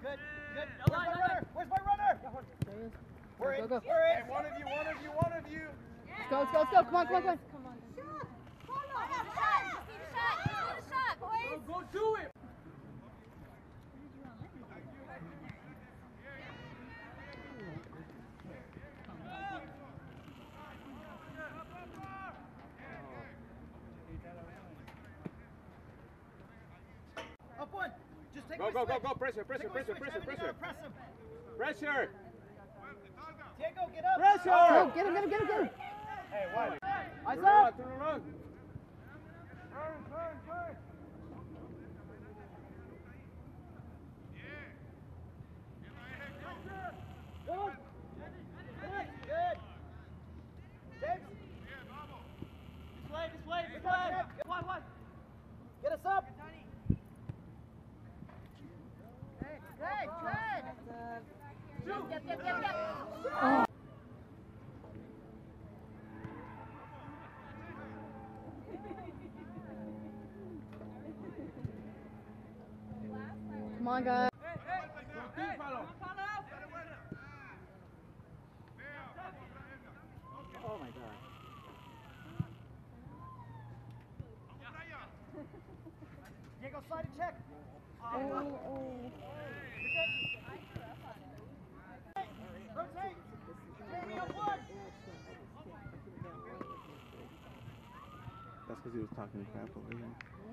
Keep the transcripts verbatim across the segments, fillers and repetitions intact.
Good, good. Where's my runner? Where's my runner? There he is. We're in. Go, go. We're in. Hey, one of you, one of you, one of you. Let's go, let's go, let's go. Come on, come on, come on. Come on. Shot. Follow. Just need a shot. Just need a shot. Just need a shot, boys. Go, go do it. Up one. Just take Go, my go, go, switch. go. Pressure, pressure, Take my pressure, switch. pressure, Evan, you pressure. gotta press him. Pressure. Diego, get up. Pressure. Go, get him, get him, get him, get him. Hey, what? Eyes Turn up. around, turn around. Turn, turn, turn. Good. Good. Good. James. This way, this way, this way. One, one. Get us up. Good, good. Yep, yep, yep, yep, yep. Oh. Come on, guys. Oh my God. Diego, slide and check. Oh, oh. Rotate. Jamie, up one. That's because he was talking crap over here.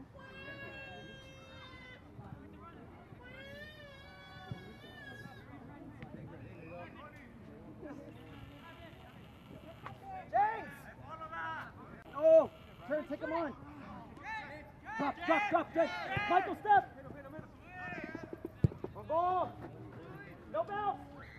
James. Oh, turn, take him on. Drop, drop, drop, James. Michael, step. One ball. No bounce.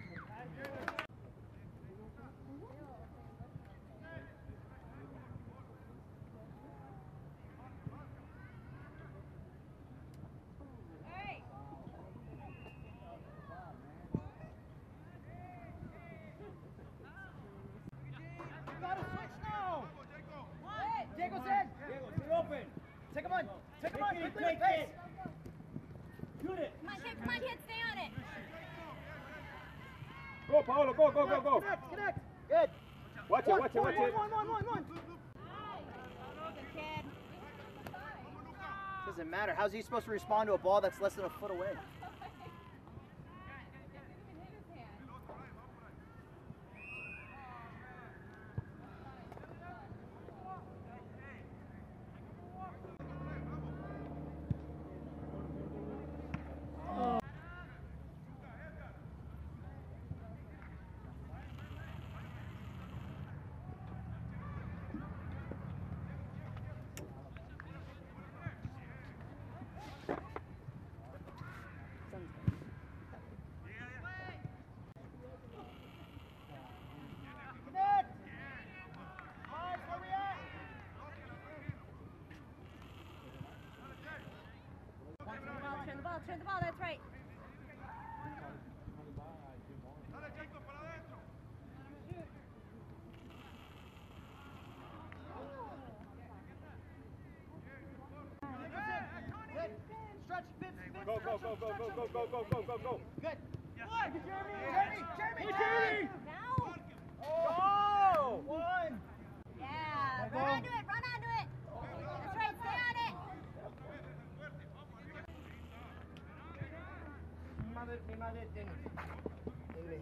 You gotta switch now. Diego's in. Diego, you're open. Take him on. Take him on. Quickly, pace. Shoot it. Come on, kid, come on, kid, stay on it. Go, Paolo, go, go, go, go. Connect, connect. Good. Watch it, One, watch it, one, watch it. one, one, one, one. Good kid. Doesn't matter. How's he supposed to respond to a ball that's less than a foot away? Connect. Mars, where we at? Turn the ball, turn the ball, turn the ball, that's right. Good. Stretch, Vince, Vince, Go, go, go, go, go, go, go, go, go, go, go. Good. Jeremy, Jeremy, Jeremy, Jeremy. Now. Oh, one. Yeah, run onto it, run onto it. That's right, stay on it. Mi madre, mi madre tiene. Tigre.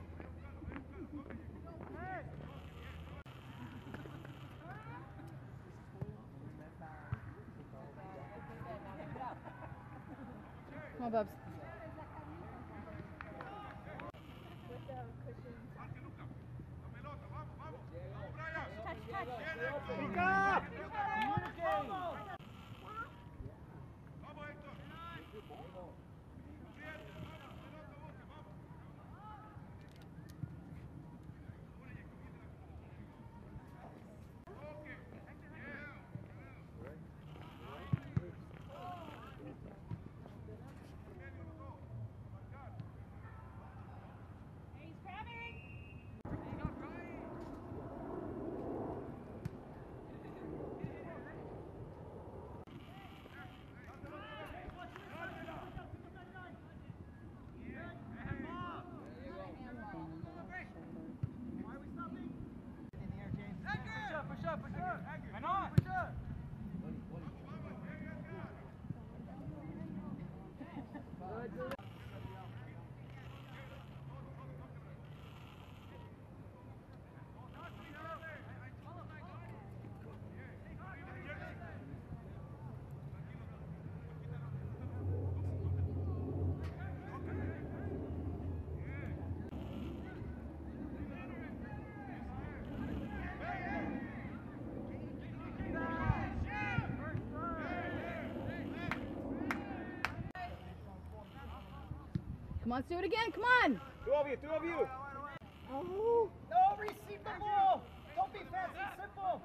Come on, Bubs. Touch, touch. Pica. Communicate. on, let's do it again. Come on. Two of you, two of you. Oh. No, receive the ball. Don't be fancy, simple.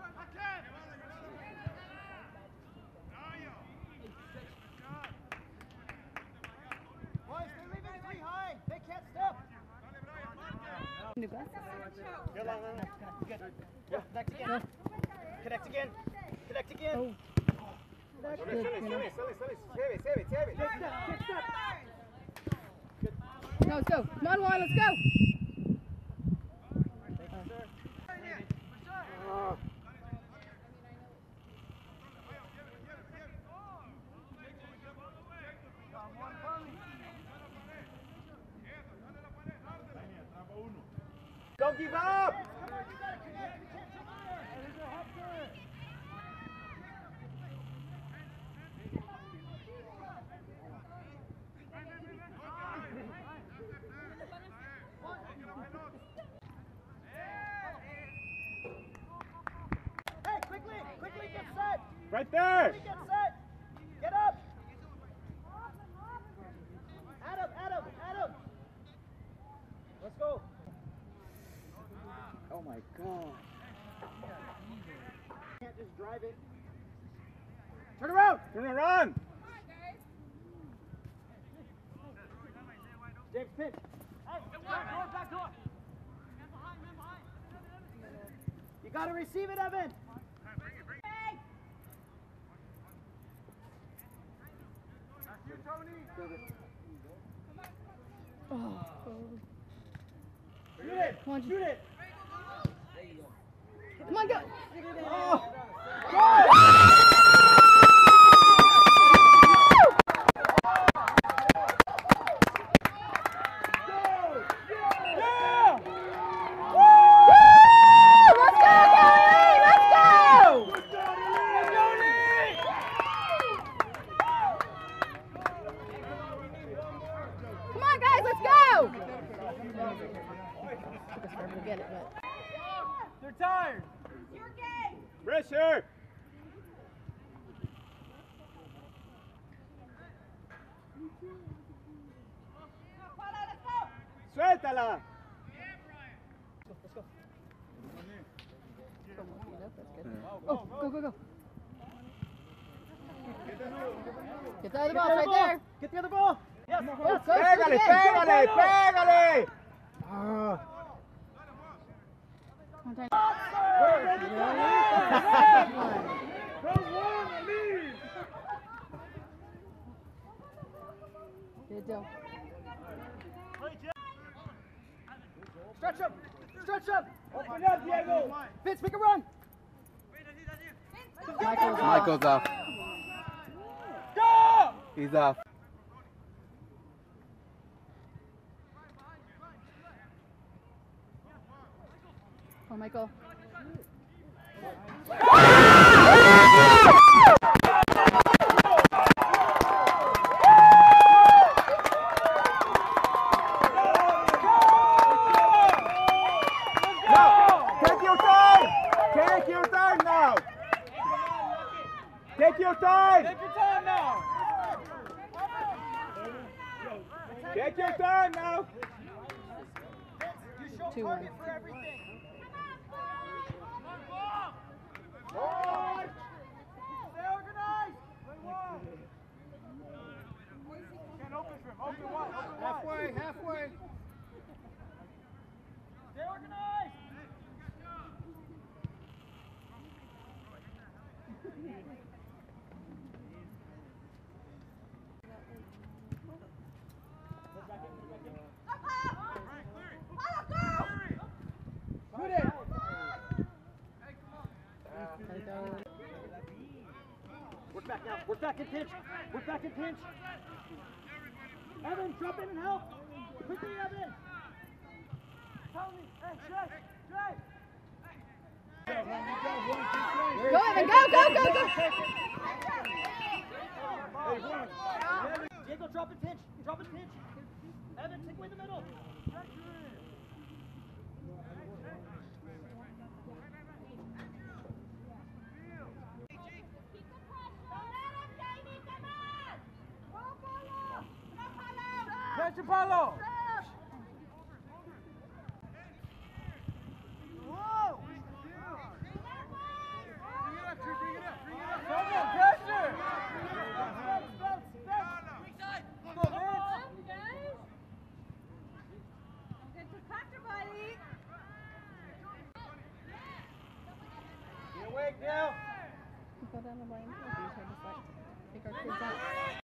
Boys, they're leaving three high. They can't step. New glasses. Good, long, long, long. Good. Yeah, connect again. Connect again. Connect again. Oh. Connect. Good, Save you know. it, save it, save it. Save it, save it, save it. Kick step, kick step. No, let's go. Come on, Juan, let's go. Uh, Don't give up! Hey, quickly, quickly get set! Right there! Quickly get set! Get up! Adam, Adam, Adam! Let's go! Oh my God! Can't just drive it. Turn around! Turn around! James, pinch. Hey, back door, back door. Man behind, man behind. You gotta receive it, Evan. That's you, Tony. Oh. Shoot it! Come on, Shoot it! Come on, go. Oh! Get it, but They're tired. Pressure. Suéltala. Let's go. oh, go, go, go. Get the other ball right there. Get the other ball. Yes. Yes, go, Pégale, again. pégale, pégale. Ah. Come on, Tiny. Good deal. Stretch up. Stretch up. Open up, Diego. Vince, make a run. Michael's Michael's off. Go! He's off. Oh, Michael. Take your time! Take your time now! Take your time! Take your time now! Take your time now! You show Two target one. for everything. Forward! Stay organized! Can't open for him. Open one. Open halfway, halfway. Stay organized! Shoot it! Work back now. Work back and pinch. Work back and pinch. Evan, drop in and help. Quickly, Evan. Tony, hey, Jay, Jay. Go, Evan, go, go, go, go. Diego, drop and pinch. Drop and pinch. Evan, take away the middle. Pressure, Paulo! Whoa! Bring it up, bring it up, Come on, pressure! Bounce, bounce, bounce, bounce. Go, Vince. Get awake now. You go down the line. Or do you try to just like pick our kids out?